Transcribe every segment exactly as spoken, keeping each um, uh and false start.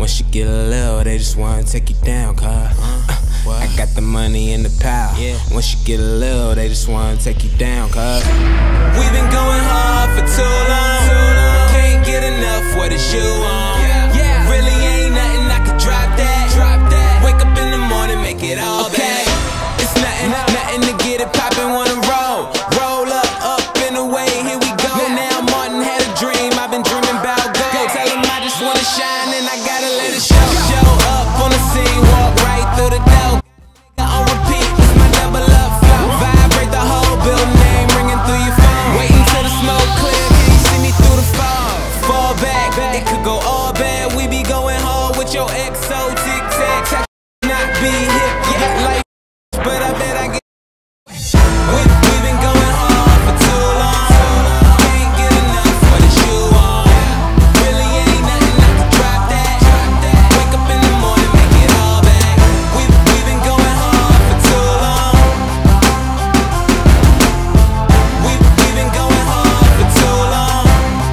Once you get a little, they just wanna take you down, cuz uh, I got the money and the power. Yeah. Once you get a little, they just wanna take you down, cuz we've been going hard for too long. Can't get enough, what is you on? Yeah. Yeah. Really ain't nothing, I could drop that. Drop that. Wake up in the morning, make it all okay. Back. It's nothing, no. nothing to get it poppin', wanna roll. Roll up, up and away, here we go. Now, now Martin had a dream, I've been dreaming about gold. Tell him I just wanna shine and I gotta let it show. Show up on the scene, walk right through the door. On repeat, it's my double up flow. Vibrate the whole building, name ringing through your phone. Waiting till the smoke clear, can you see me through the fog? Fall back, it could go all bad. We be going hard with your X O tic tac. Not be hip yet like, but I bet I get. We, we been going hard for too long. Can't get enough, what is you on? Really ain't nothing, I can drop that. Wake up in the morning, make it all back. We, we been going hard for too long. We, we been going hard for too long.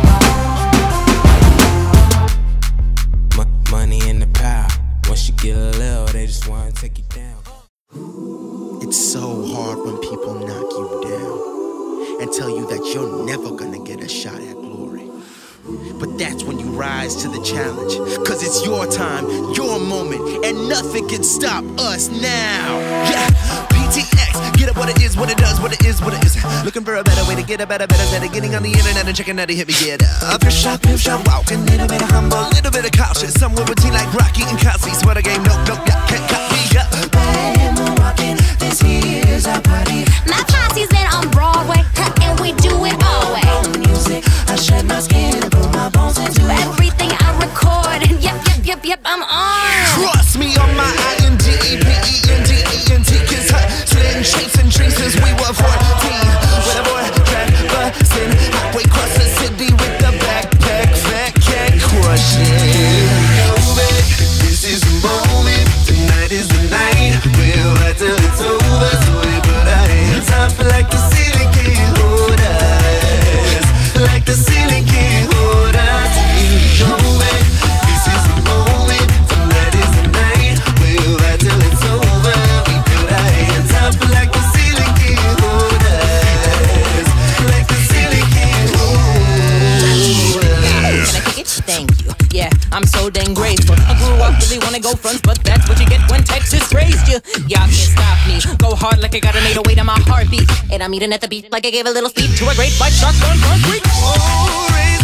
M money and the power. Once you get a little, they just wanna take you down. It's so hard when people knock you down and tell you that you're never gonna get a shot at glory. But that's when you rise to the challenge, cause it's your time, your moment, and nothing can stop us now. Yeah, P T X, get up what it is, what it does, what it is, what it is. Looking for a better way to get a better, better, better. Getting on the internet and checking out to hit me, get up. Your shot, pimp shot, walk, a little bit of humble, a little bit of cautious. Somewhere between like Rocky and Cosby. Swear the game, nope, nope, yeah, can't copy, yeah. This here's our party. My posse's been on Broadway, and we do it all way. Music, I shed my skin and put my bones into everything I record. And yep, yep, yep, yep, I'm on. Trust me on my I N D E P E N D E N T. Kids hot, slitting shapes and drinks since we were fourteen. With a boy, traversing, halfway across the city with the backpack, fat cat crushing. This is the moment, tonight is the night. We'll ride till it's over, so we put our hands up like the ceiling can't hold us. Like the ceiling can't hold us. This is the moment, tonight is the night. We'll ride till it's over, we put our hands up like the ceiling can't hold us. Like the ceiling can't hold us. Can I kick it? Thank you. Yeah, I'm so dang grateful. I grew up really wanna go fronts, but that's what you get when Texas raised you. Y'all can't stop me. Go hard like I got an eight oh eight on my heartbeat, and I'm eating at the beat like I gave a little speech to a great white shark on concrete. Oh,